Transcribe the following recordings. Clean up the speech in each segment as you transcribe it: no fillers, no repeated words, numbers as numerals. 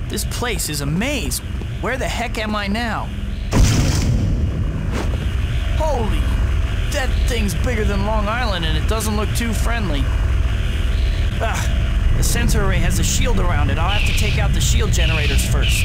This place is a maze. Where the heck am I now? Holy! That thing's bigger than Long Island and it doesn't look too friendly. The sensor array has a shield around it. I'll have to take out the shield generators first.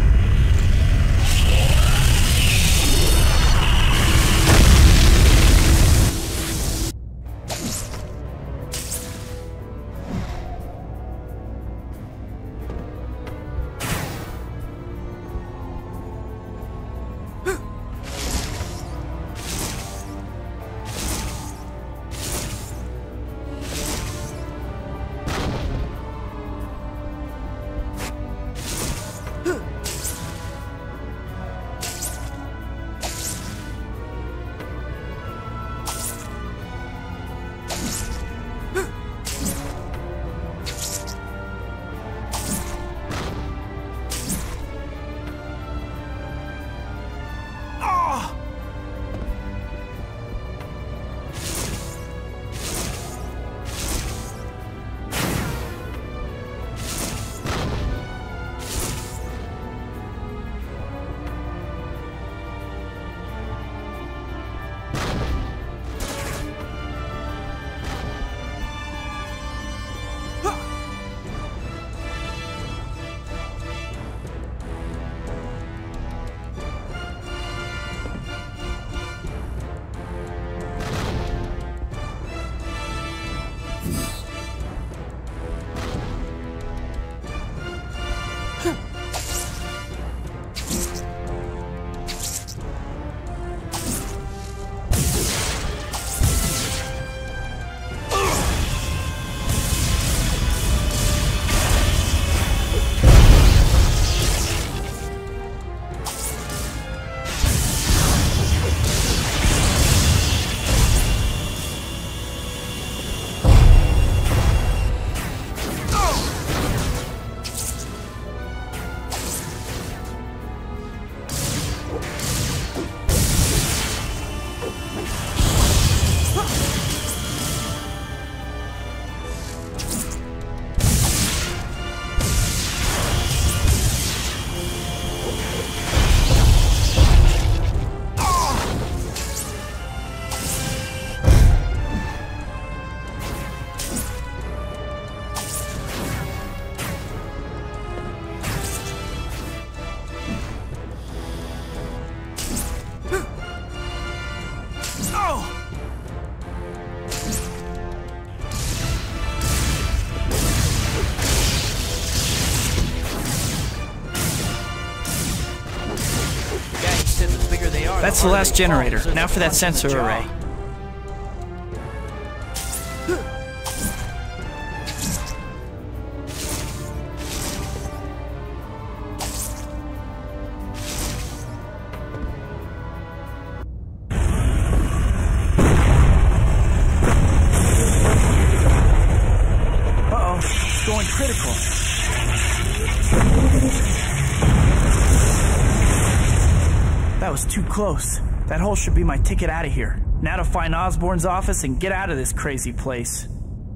That's the last generator. Now for that sensor array. Uh-oh, it's going critical. That was too close. That hole should be my ticket out of here. Now to find Osborn's office and get out of this crazy place.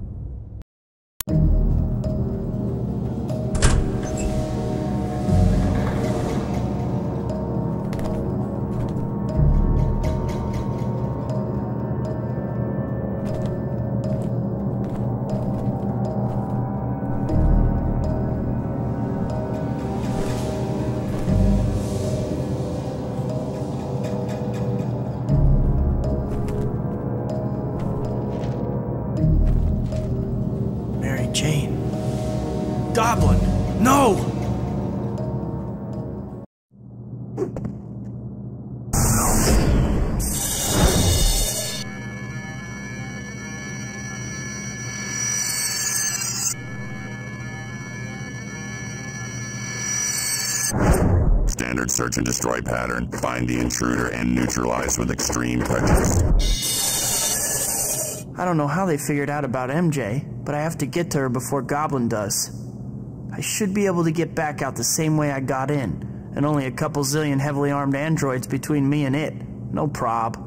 Goblin! No! Standard search and destroy pattern. Find the intruder and neutralize with extreme touches. I don't know how they figured out about MJ, but I have to get to her before Goblin does. I should be able to get back out the same way I got in, and only a couple zillion heavily armed androids between me and it. No prob.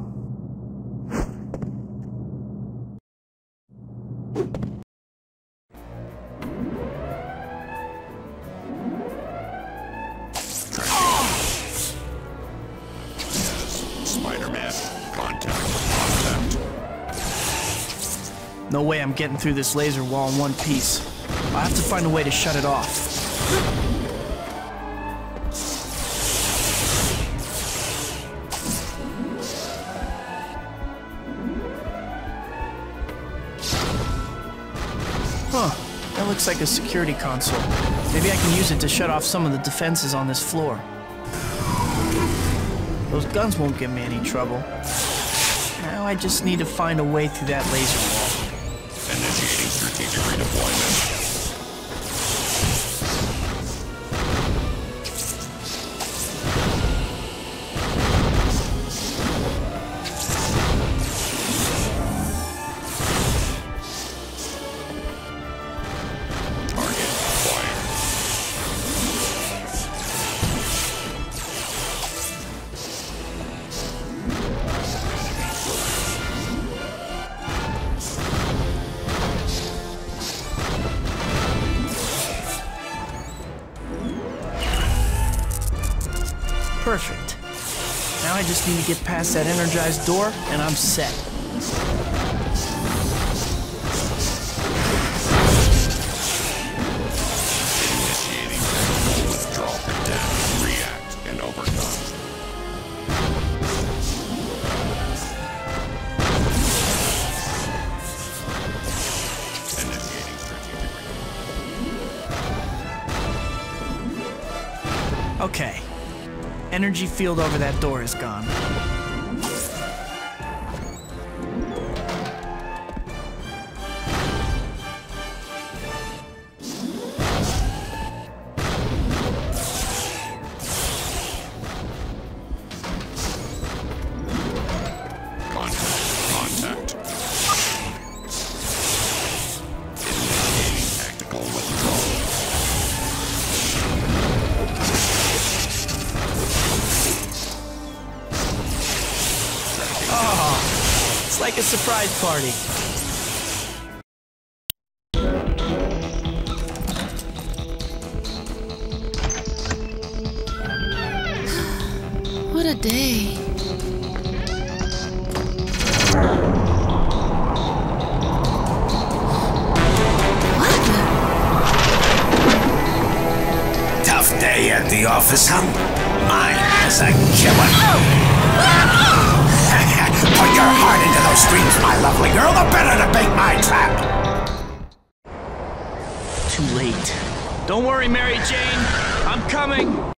No way I'm getting through this laser wall in one piece. I'll have to find a way to shut it off. Huh, that looks like a security console. Maybe I can use it to shut off some of the defenses on this floor. Those guns won't give me any trouble. Now I just need to find a way through that laser wall. Initiating strategic redeployment. Perfect. Now I just need to get past that energized door, and I'm set. Initiating withdrawal, protect, react, and overcome. Initiating strategic. Okay. Energy field over that door is gone. Contact. Initiating tactical withdrawal. It's like a surprise party. What a day. Tough day at the office, huh? Mine is a killer. Put your heart into those streams, my lovely girl, the better to bait my trap. Too late. Don't worry, Mary Jane. I'm coming.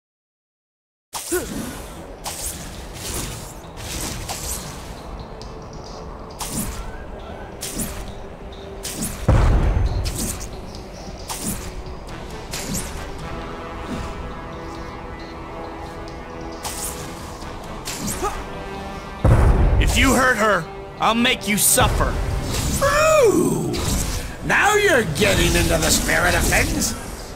If you hurt her, I'll make you suffer. Ooh! Now you're getting into the spirit of things.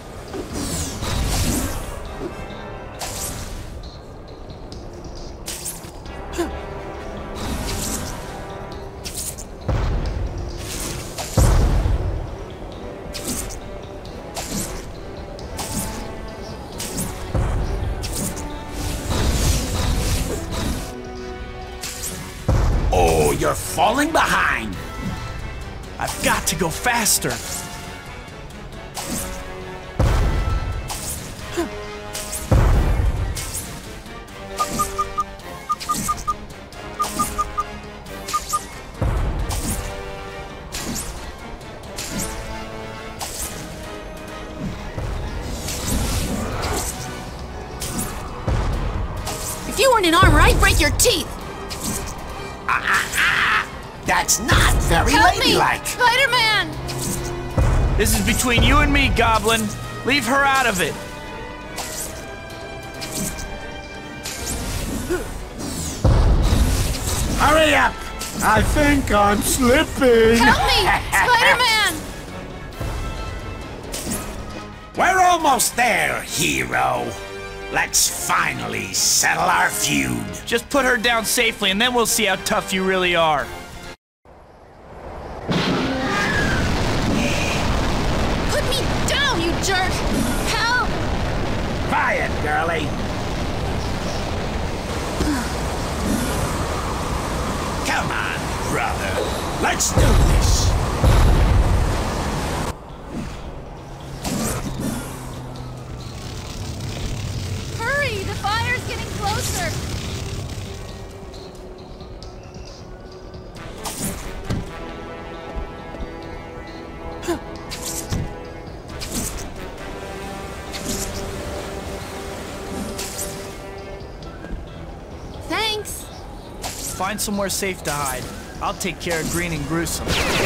Oh, you're falling behind. I've got to go faster. If you weren't in armor, I'd break your teeth. That's not very Help me, ladylike. Spiderman! This is between you and me, Goblin. Leave her out of it. Hurry up! I think I'm slipping. Help me, Spiderman! We're almost there, hero. Let's finally settle our feud. Just put her down safely, and then we'll see how tough you really are. Put me down, you jerk! Help! Quiet, girlie. Come on, brother. Let's do this. closer! Thanks. Find somewhere safe to hide. I'll take care of Green and Gruesome.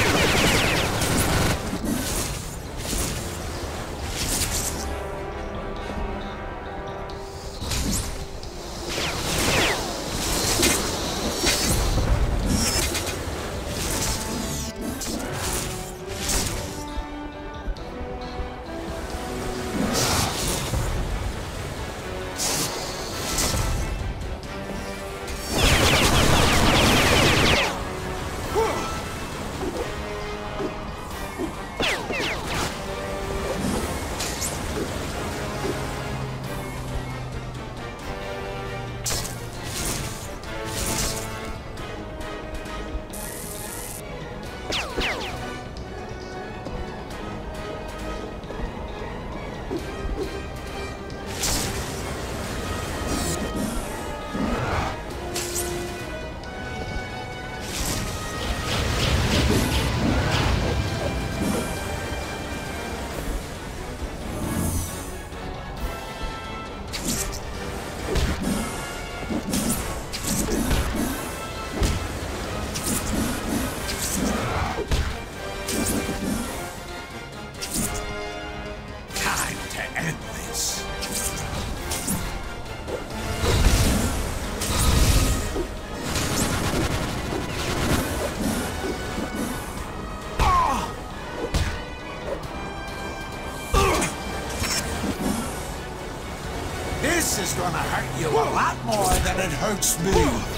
This is gonna hurt you a lot more than it hurts me.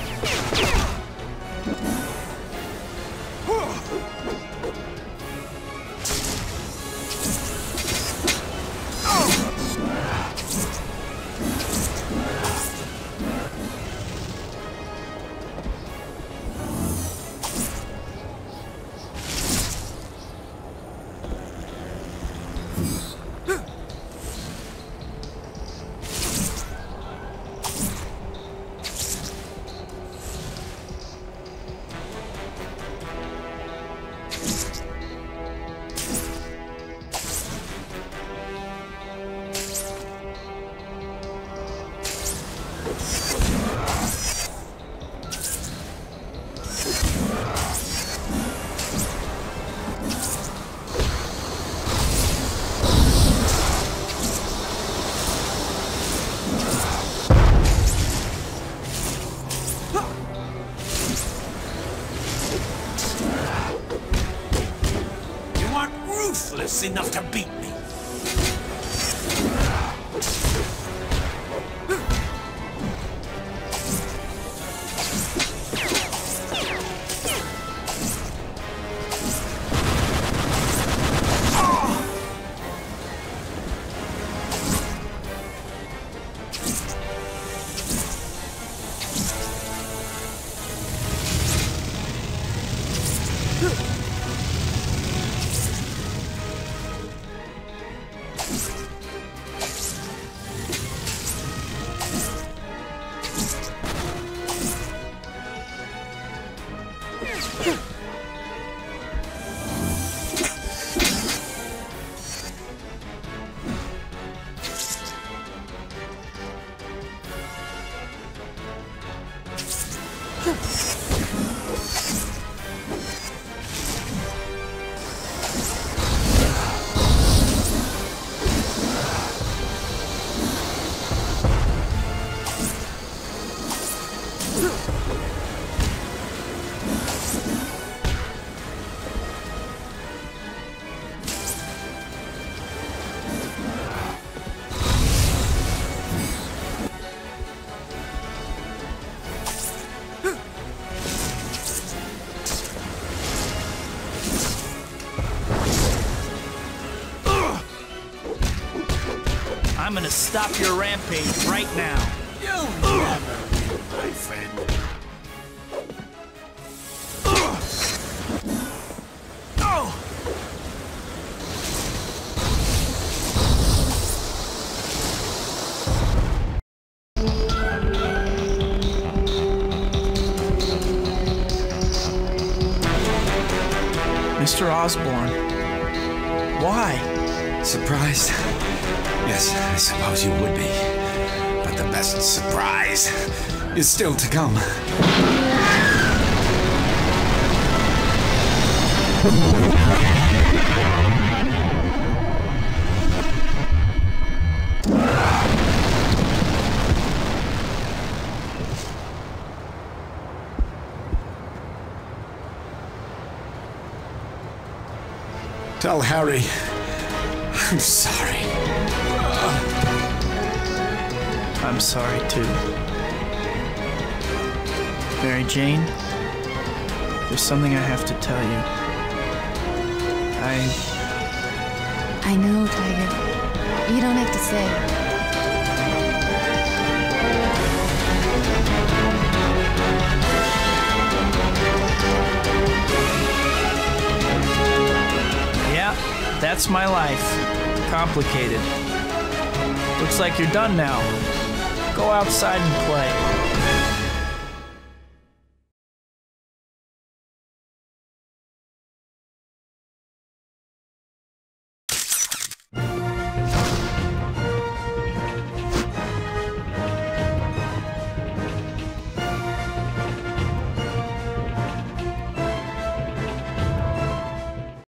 Ruthless enough to beat me. I'm gonna stop your rampage right now. You'll never win, my friend. Mr. Osborn. Why? Surprised? Yes, I suppose you would be. But the best surprise is still to come. Tell Harry I'm sorry. I'm sorry too. Mary Jane, there's something I have to tell you. I know, Tiger. You don't have to say. Yeah, that's my life. Complicated. Looks like you're done now. Go outside and play.